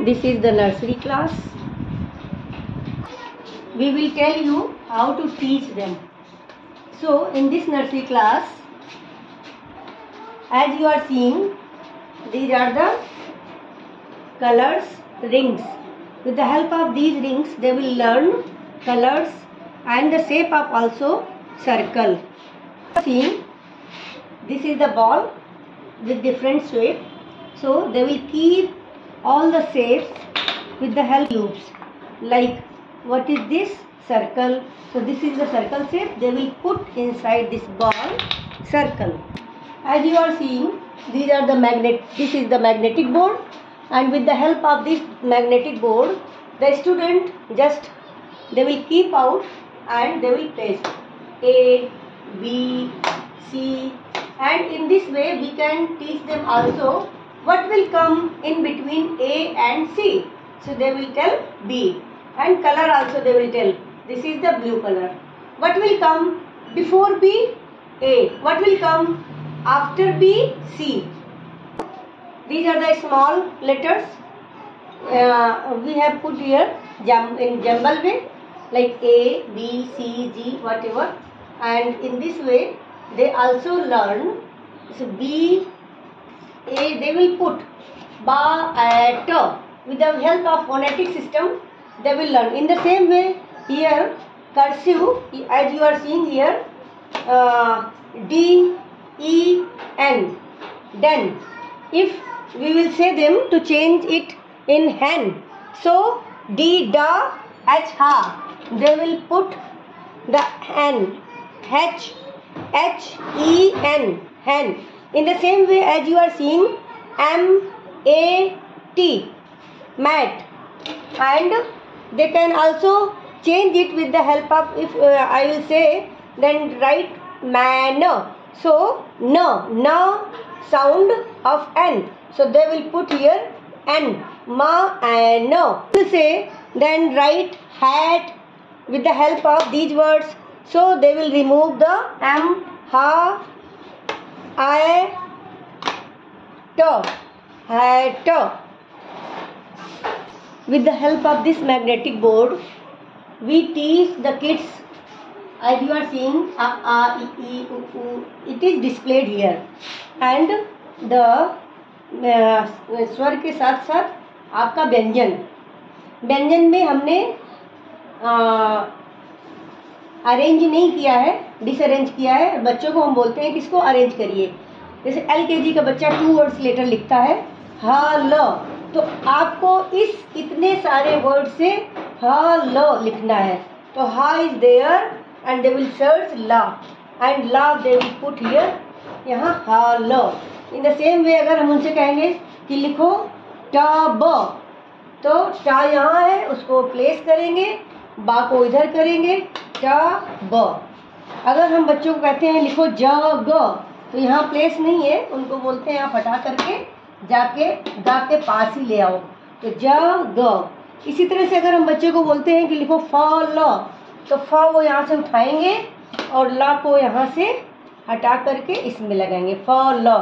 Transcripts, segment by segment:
This is the nursery class. We will tell you how to teach them. So in this nursery class, as you are seeing, these are the colors, rings. With the help of these rings, they will learn colors and the shape of also circle. See, this is the ball with different shape. So they will keep all the shapes with the help of cubes. Like, what is this? Circle. So this is the circle shape. They will put inside this ball circle. As you are seeing, these are the magnet. This is the magnetic board, and with the help of this magnetic board, the student they will keep out and they will place A, B, C, and in this way we can teach them also what will come in between A and C. So they will tell B, and color also they will tell. This is the blue color. What will come before B? A. What will come after B? C. These are the small letters. We have put here in jumble way, like A, B, C, G, whatever. And in this way, they also learn. So B, A, they will put ba, a, ta. With the help of phonetic system, they will learn. In the same way, here cursive, as you are seeing here, D, E, N, den. If we will say them to change it in hen, so D, da, H, ha, they will put the N, H, H, E, N, hen. In the same way, as you are seeing, M, A, T, mat, and they can also change it with the help of, if I will say, then write manner. So na sound of N. So they will put here N, ma and no. To say, then write hat with the help of these words. So they will remove the M, ha, I, to, hat. With the help of this magnetic board, we teach the kids. As you are seeing, a, e, u, it is displayed here, and the स्वर के साथ साथ आपका व्यंजन में हमने arrange नहीं किया है, डिसअरेंज किया है. बच्चों को हम बोलते हैं किसको अरेंज करिए. जैसे LKG का बच्चा 2 वर्ड्स लेटर लिखता है, ह ल, तो आपको इस इतने सारे वर्ड से ह ल लिखना है. तो ह is there and they will search la, and la they will put here, यहाँ ha ल. In the same way, अगर हम उनसे कहेंगे कि लिखो टा ब, तो टा यहाँ है, उसको प्लेस करेंगे, बा को इधर करेंगे, टा ब. अगर हम बच्चों को कहते हैं लिखो ज ग, तो यहाँ प्लेस नहीं है, उनको बोलते हैं आप हटा करके जाके गा के पास ही ले आओ, तो ज ग. इसी तरह से अगर हम बच्चे को बोलते हैं कि लिखो फ ल, तो फ वो यहाँ से उठाएंगे और ला को यहाँ से हटा करके इसमें लगाएंगे, फ ल.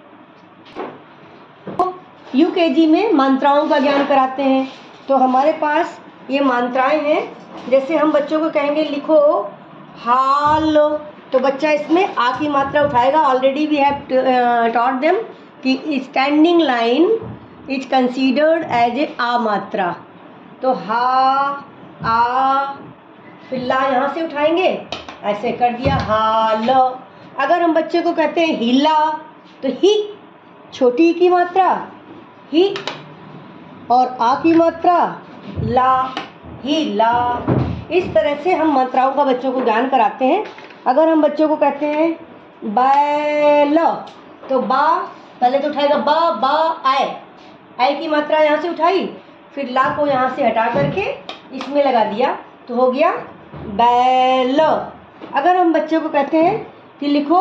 UKG में मात्राओं का ज्ञान कराते हैं, तो हमारे पास ये मात्राएं हैं. जैसे हम बच्चों को कहेंगे लिखो हाल, तो बच्चा इसमें आ की मात्रा उठाएगा. Already we have taught them कि standing line is considered as a आ मात्रा. तो हा, आ, फिर ला यहाँ से उठाएंगे, ऐसे कर दिया हाल. अगर हम बच्चे को कहते हैं हिला, तो ही छोटी की मात्रा ही, और आ की मात्रा ला, ही ला. इस तरह से हम मात्राओं का बच्चों को ज्ञान कराते हैं. अगर हम बच्चों को कहते हैं बैल, तो बा पहले तो उठाएगा बा, बा आए की मात्रा यहाँ से उठाई, फिर ला को यहाँ से हटा करके इसमें लगा दिया, तो हो गया बैल. अगर हम बच्चों को कहते हैं कि लिखो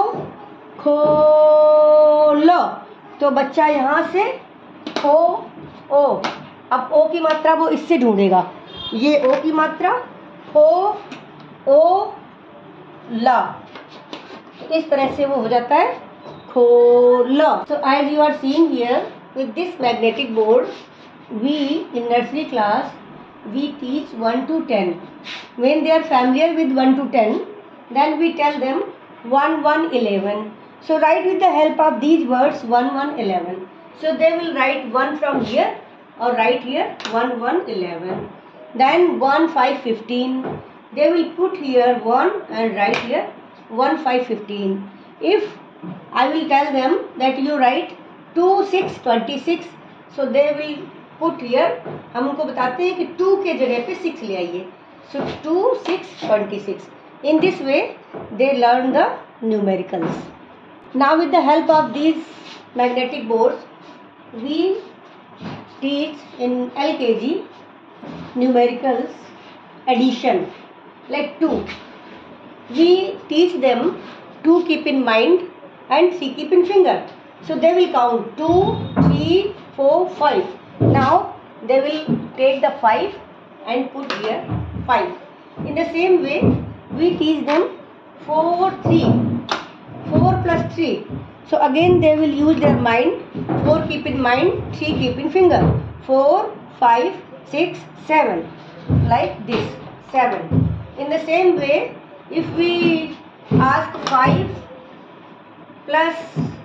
खोल, तो बच्चा यहाँ से खो ओ, अब ओ की मात्रा वो इससे ढूंढेगा, ये ओ की मात्रा ओ ओ ला. इस तरह से वो हो जाता है खोल. So as you are seeing here with this magnetic board, we in nursery class we teach 1 to 10. When they are familiar with 1 to 10, then we tell them 1 1 11. So write with the help of these words 1 1 11. So they will write 1 from here or write here 1 1 11. Then 1 5 15. They will put here 1 and write here 1 5 15. If I will tell them that you write 2 6 26, so they will put here, हम उनको बताते हैं कि 2 के जगह पे 6 ले आइए. So 2 6 26. In this way they learn the numericals. Now with the help of these magnetic boards, we teach in LKG numericals addition, like 2. We teach them 2 keep in mind and 3 keep in finger. So they will count 2 3 4 5. Now they will take the 5 and put here 5. In the same way we teach them 4 3, 4 plus 3. So again they will use their mind. 4 keep in mind, 3 keep in finger. 4 5 6 7, like this 7. In the same way, if we ask 5 plus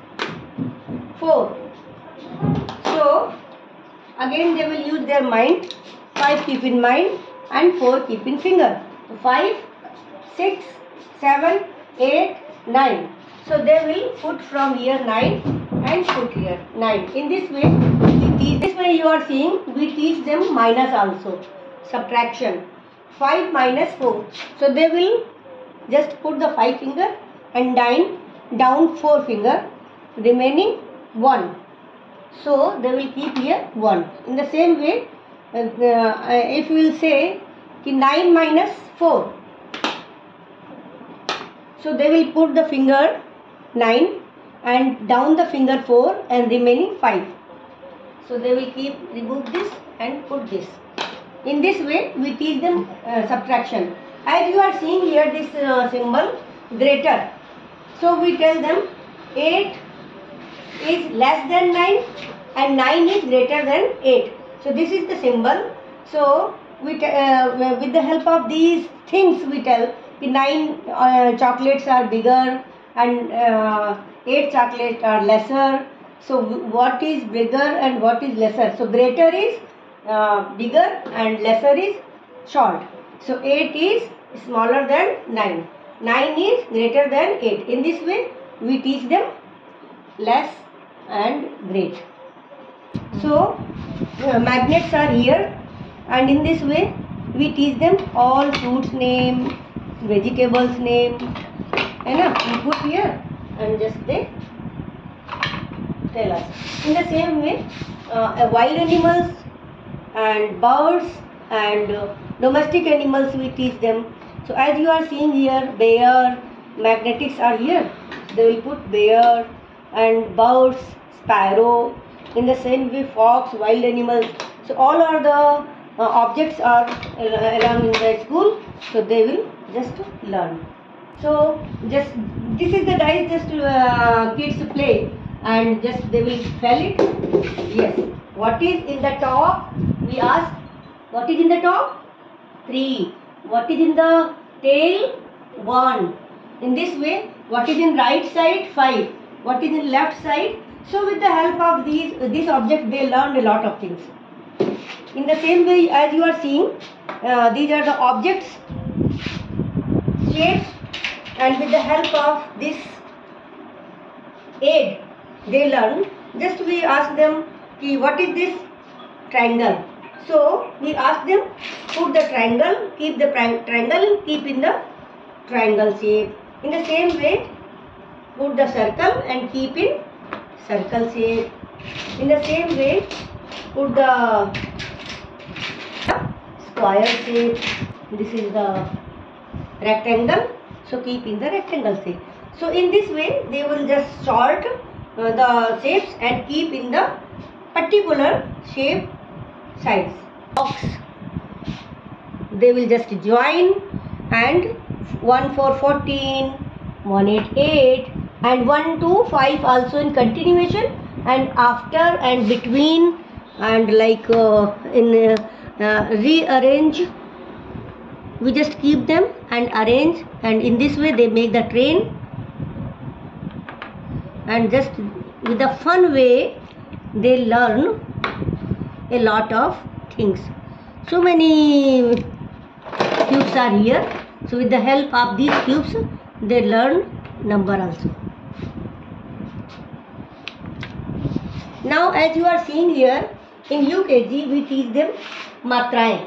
4, so again they will use their mind. 5 keep in mind and 4 keep in finger. 5 6 7 8 9. So they will put from here 9 and put here 9. In this way we teach. This way you are seeing we teach them minus also, subtraction. 5 minus 4. So they will just put the 5 finger and down 4 finger, remaining 1. So they will keep here 1. In the same way, if we will say 9 minus 4, so they will put the finger 9 and down the finger 4 and remaining 5. So they will remove this and put this. In this way we teach them subtraction. As you are seeing here this symbol greater. So we tell them 8 is less than 9 and 9 is greater than 8. So this is the symbol. So we with the help of these things we tell 9 chocolates are bigger and 8 chocolates are lesser. So what is bigger and what is lesser? So greater is bigger and lesser is short. So 8 is smaller than 9. 9 is greater than 8. In this way we teach them less and great. So magnets are here, and in this way we teach them all fruits name, vegetables name, and we put here and just they tell us. In the same way wild animals and birds and domestic animals we teach them. So as you are seeing here, bear, magnetics are here. They will put bear and birds, sparrow. In the same way fox, wild animals. So all are the objects are along in the school. So they will just learn. So just this is the dice just kids play and just they will spell it. Yes. What is in the top? We ask. What is in the top? 3. What is in the tail? 1. In this way, what is in right side? 5. What is in left side? So with the help of this object, they learned a lot of things. In the same way, as you are seeing, these are the objects, shapes, and with the help of this aid, they learn. Just we ask them, what is this? Triangle. So we ask them, put the triangle, keep the triangle, keep in the triangle shape. In the same way, put the circle and keep in circle shape. In the same way, put the square shape. This is the rectangle, so keep in the rectangle shape. So in this way, they will just sort the shapes and keep in the particular shape size. Box. They will just join and 1 4 14, 1 8 8 and 1 2 5 also in continuation, and after and between and like in rearrange, we just keep them and arrange, and in this way they make the train, and just with the fun way they learn a lot of things. So many cubes are here, so with the help of these cubes they learn number also. Now as you are seeing here, in UKG we teach them matraएं.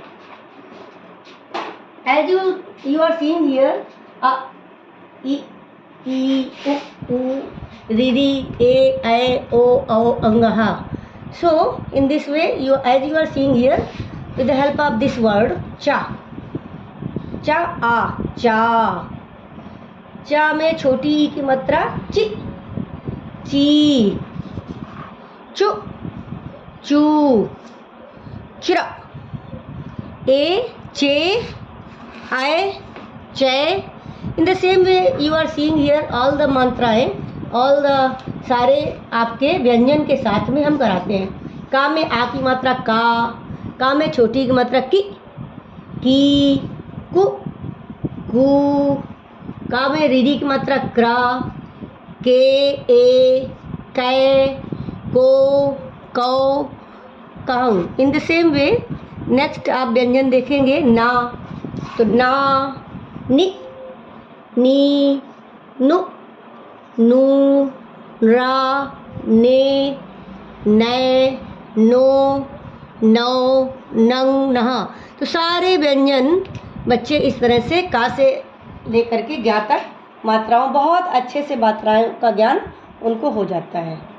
As you are seeing here, a, I, U, ri, a, o, ang, ha. So in this way, as you are seeing here, with the help of this word cha, cha, a, cha, cha में छोटी ई की मात्रा ची, ची, चु, चू, चिरा, ए, चे, I, चे. In the same way you are seeing here all the mantraएं, all the सारे आपके व्यंजन के साथ में हम कराते हैं. का में आ की मात्रा का में छोटी की मात्रा की, कु, कू, का में रीढ़ी की मात्रा क्रा, के, ए, कै, को, कौ, कहूँ. In the same way next आप व्यंजन देखेंगे ना, तो ना, नि, नी, नु, नू, रा, ने, नै, नो, नौ, नंग, नहा. तो सारे व्यंजन बच्चे इस तरह से का से लेकर के ज्ञा तक मात्राओं बहुत अच्छे से मात्राओं का ज्ञान उनको हो जाता है.